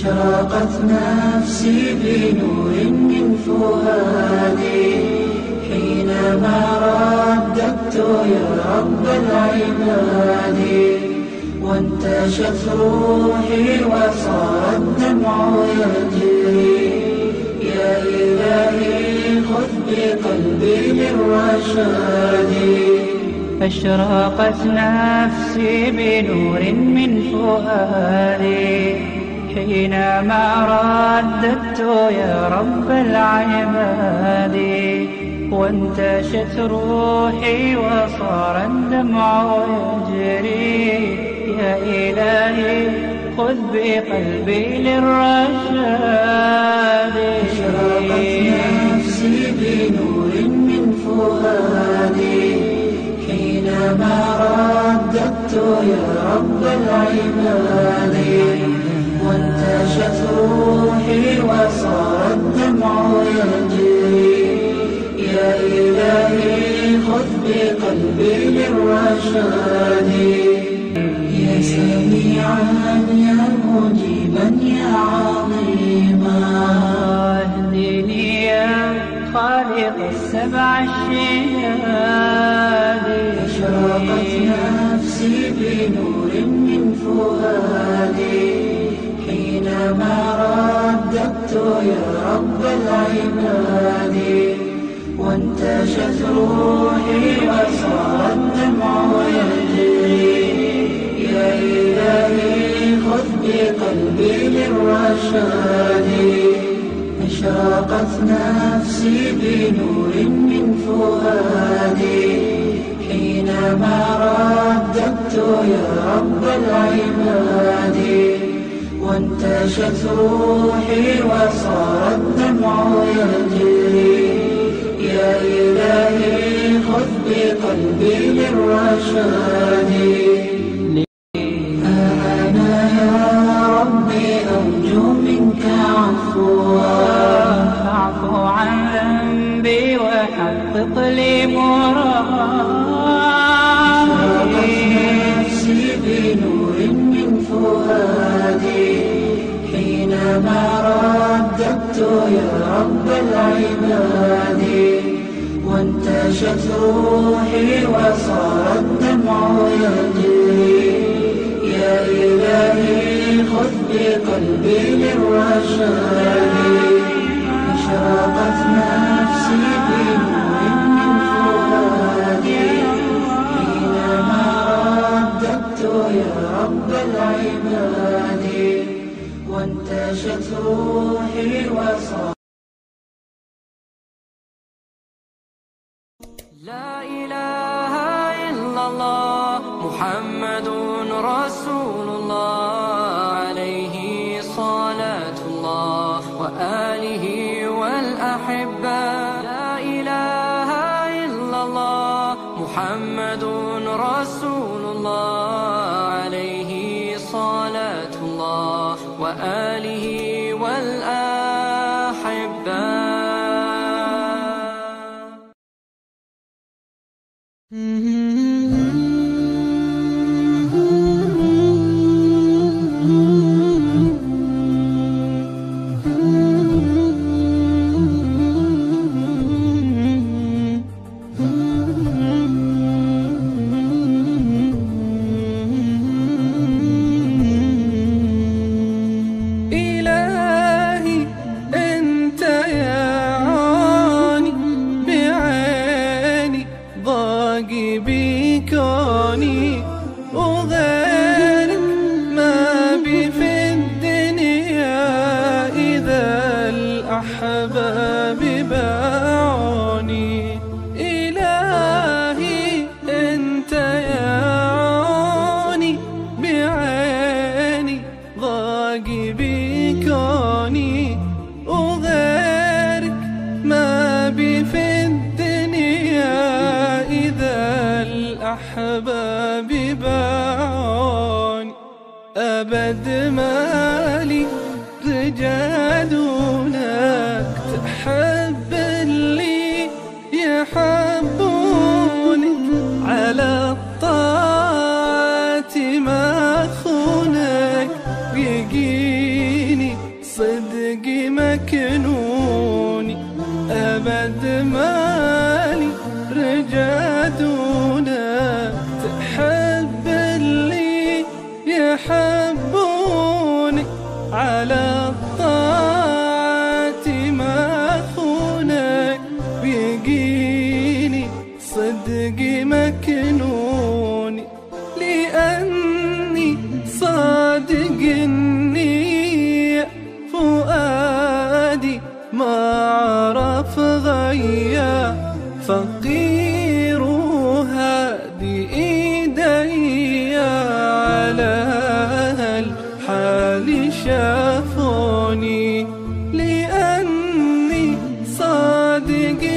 أشرقت نفسي بنور من فؤادي حينما رددت يا رب العباد، وانتشت روحي وصار الدمع يجري. يا إلهي خذ بقلبي للرشاد. أشرقت نفسي بنور من فؤادي حينما رددت يا رب العباد، وانتشت روحي وصار الدمع يجري. يا إلهي خذ بقلبي للرشاد. أشرقت نفسي بنور من فؤادي حينما رددت يا رب العباد، وانتشت روحي وصار الدمع يجري. يا إلهي خذ بقلبي للرشاد. يا سميعا يا مجيبا يا عظيما، اهدني يا خالق السبع الشهاد. أشرقت نفسي بنور من فؤادي حينما رددت يا رب العباد، وانتشت روحي وصار الدمع يجري. يا إلهي خذ بقلبي للرشاد. أشرقت نفسي بنور من فؤادي حينما رددت يا رب العباد، وانتشت روحي وصار الدمع يجري. يا إلهي خذ بقلبي للرشاد. أنا يا ربي أرجو منك عفوا، فاعف عن ذنبي وحقق لي مرادي. نفسي بنور من فؤادي حينما رددت يا رب العباد، وانتشت روحي وصار الدمع يجري. يا إلهي خذ بقلبي للرشاد. أشرقت نفسي بنور من فؤادي حينما رددت يا رب العباد، وانتشت روحي وصار. لا إله إلا الله محمد رسول الله، عليه صلاة الله وآله والأحبة. لا إله إلا الله محمد رسول الله، عليه صلاة الله وآله والأحبة. أبد مالي رجالونك تحب اللي يحبوني، على الطاعة ما خونك يجيني قد مالي رجادونا تحب اللي يحبوني على الطاعة ما خونك بيجيني صدق مكنوني لأني صادق النية فؤادي ما عرف غيا فقير هادي إيدي على الحال شافوني لأني صادق